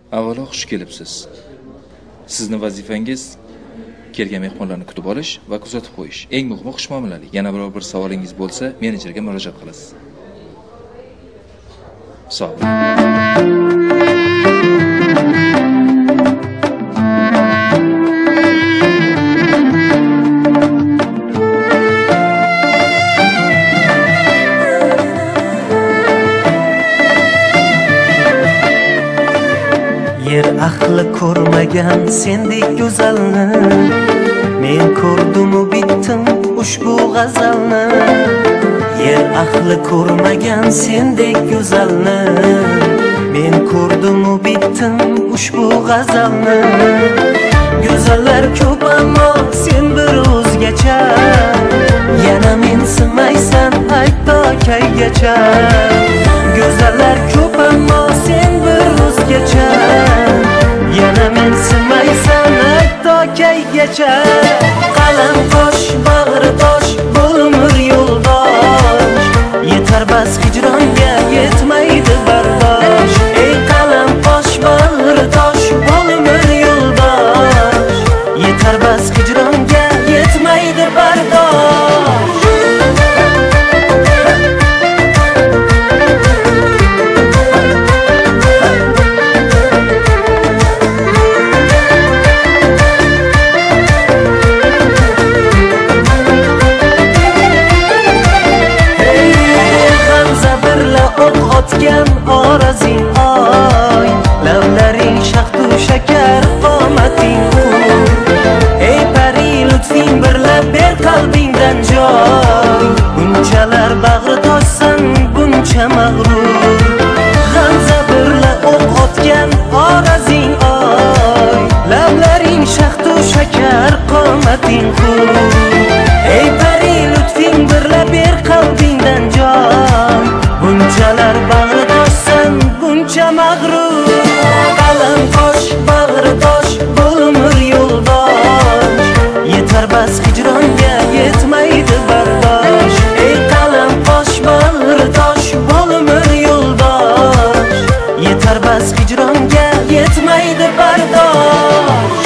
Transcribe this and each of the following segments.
Avvalo xush kelibsiz. Sizning vazifangiz kelgan mehmonlarni kutib olish va kuzatib qo'yish. Eng muhimi xushmuomalalik. Yana biror bir savolingiz bo'lsa, menejerga murojaat qilasiz. Sog' bo'ling. Yer ahli ko'rmagan sendek go'zalni, men ko'rdim u bitdim ushbu g'azalni. Yer ahli ko'rmagan sendek go'zalni, men ko'rdim u bitdim ushbu g'azalni. Go'zallar ko'p ammo sen bir o'zgacha, yana mensimaysan aytda kaygacha. Go'zallar ko'p ammo sen bir o'zgacha, yana mensimaysan aytda kaygacha. Qalam tosh, bag'ri tosh, bo'lmur yo'ldosh, yetar bas hijronga yetmaydi bardosh. Ey qalam tosh, bag'ri tosh, bo'lmur yo'ldosh, yetar bas hijronga yetmaydi bardosh. Otgan orazing oy, lablaring shahdu shakar, qomating ur. Ey pari lutfing birlab ber qalbingdan joy, bunchalar bag'ri toshsan buncha mag'rur. G'amza birla o'q otgan orazing oy, lablaring shahdu shakar, qomating ur. Ey pari lutfing birla ber qalbingdan joy, bunchalar bag'ri toshsan buncha mag'rur. Qalam tosh, bag'ri tosh, bo'lmur yo'ldosh, yetar bas hijronga yetmaydi bardosh. Ey qalam tosh, bag'ri tosh, bo'lmur yo'ldosh, yetar bas hijronga yetmaydi bardosh.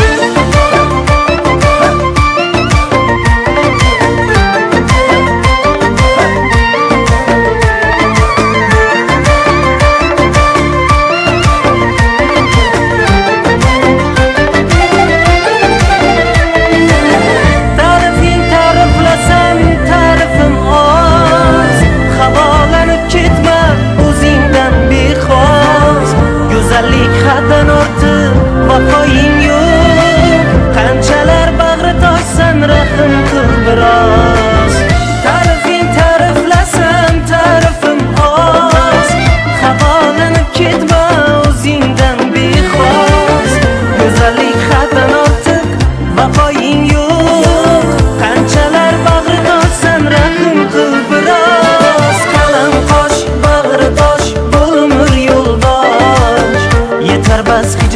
Haddan ortiq vaqoying yo'q, qanchalar bag'ri toshsan rahm qil biroz. Ta'rifing ta'riflasam ta'rifim oz, havolanib ketma o'zingdan bexos. Go'zallik haddan ortiq vaqoying yo'q, qanchalar bag'ri toshsan rahm qil biroz. Qalam tosh, bag'ri tosh, bo'lmur yo'ldosh, yetar bas